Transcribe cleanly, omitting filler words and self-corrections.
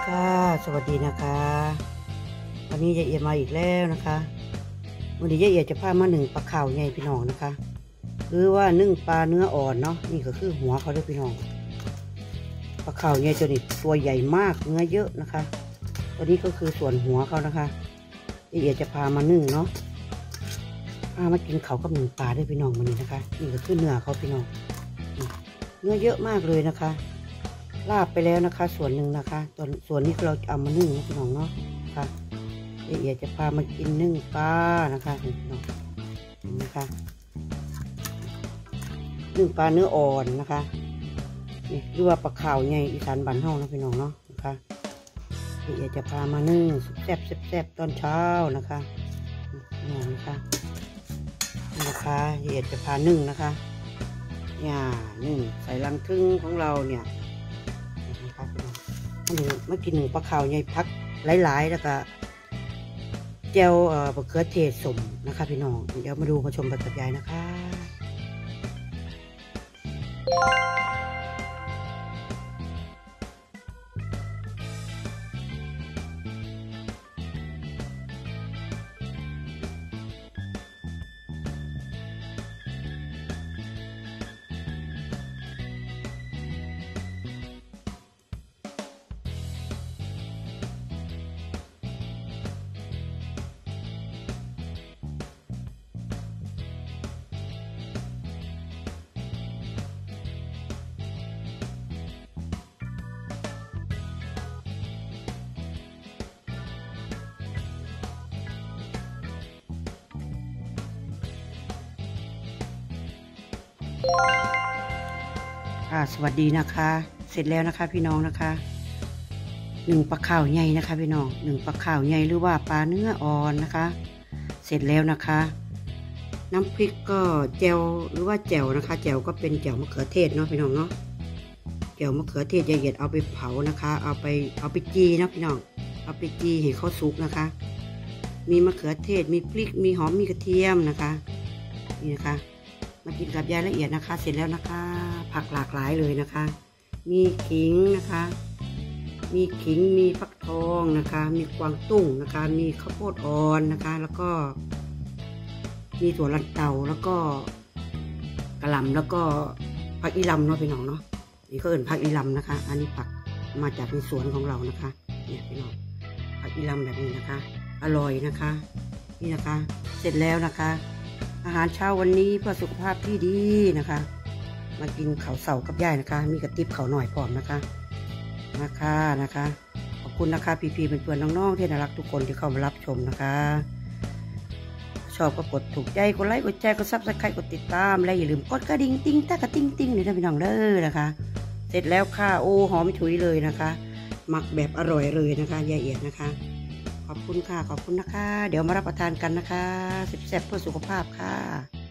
ค่ะสวัสดีนะคะวันนี้ยายเอียดมาอีกแล้วนะคะวันนี้ยายเอียดจะพามาหนึ่งปลาข่าวใหญ่พี่น้องนะคะหรือว่านึ่งปลาเนื้ออ่อนเนาะนี่ก็คือหัวเขาด้วยพี่น้องปลาข่าวใหญ่ตัวนี้ตัวใหญ่มากเนื้อเยอะนะคะตัวนี้ก็คือส่วนหัวเขานะคะยายเอียดจะพามานึ่งเนาะพามากินเขากับหนึ่งปลาด้วยพี่น้องวันนี้นะคะนี่ก็คือเนื้อเขาพี่น้องเนื้อเยอะมากเลยนะคะลาบไปแล้วนะคะส่วนหนึ่งนะคะส่วนนี้เราจะเอามานึ่งนะพี่น้องเนาะค่ะเดี๋ยวจะพามากินนึ่งปลานะคะพี่น้องนะคะนึ่งปลาเนื้ออ่อนนะคะนี่เรียกว่าปลาข่าวใหญ่อีสานบ้านเฮานะพี่น้องเนาะนะคะเดี๋ยวจะพามานึ่งแซ่บตอนเช้านะคะนี่นะคะนี่นะคะเดี๋ยวจะพานึ่งนะคะเนี่ยนึ่งใส่ลังทึ่งของเราเนี่ยมากินหนึ่งปลาข่าวใหญ่พักหลายๆแล้วก็เจลมะเขือเทศสมนะคะพี่น้องเดี๋ยวมาดูมาชมกับยายนะคะสวัสดีนะคะเสร็จแล้วนะคะพี่น้องนะคะหนึ่งปลาข่าวใหญ่นะคะพี่น้องหนึ่งปลาข่าวใหญ่หรือว่าปลาเนื้ออ่อนนะคะเสร็จแล้วนะคะน้ำพริกก็แจ่วหรือว่าแจ่วนะคะแจ่วก็เป็นแจ่วมะเขือเทศเนาะพี่น้องเนาะแจ่วมะเขือเทศยายเอียดเอาไปเผานะคะเอาไปจีนะพี่น้องเอาไปจีให้เขาสุกนะคะมีมะเขือเทศมีพริกมีหอมมีกระเทียมนะคะนี่นะคะมากินกับยายละเอียดนะคะเสร็จแล้วนะคะผักหลากหลายเลยนะคะมีขิงนะคะมีขิงมีฟักทองนะคะมีกวางตุ้งนะคะมีข้าวโพดอ่อนนะคะแล้วก็มีถั่วลันเตาแล้วก็กระหล่ำแล้วก็ผักอีลำเนาะพี่น้องเนาะนี่ก็เอิ่นผักอีลำนะคะอันนี้ผักมาจากในสวนของเรานะคะเนี่ยพี่น้องผักอีลำแบบนี้นะคะอร่อยนะคะนี่นะคะเสร็จแล้วนะคะอาหารเช้าวันนี้เพื่อสุขภาพที่ดีนะคะมากินข้าวเสากับย่ายนะคะมีกระติบข้าวหน่อยพร้อมนะคะขอบคุณนะคะพี่ๆเพื่อนๆน้องๆที่น่ารักทุกคนที่เข้ามารับชมนะคะชอบก็กดถูกใจกดไลค์กดแชร์กดซับสไครต์กดติดตามและอย่าลืมกดกระดิ่งติ้งตะกระติ้งติ้งเลยนะพี่น้องเด้อนะคะเสร็จแล้วค่ะโอ้หอมฉุยเลยนะคะหมักแบบอร่อยเลยนะคะยายเอียดนะคะขอบคุณค่ะขอบคุณนะคะเดี๋ยวมารับประทานกันนะคะแซ่บๆเพื่อสุขภาพค่ะ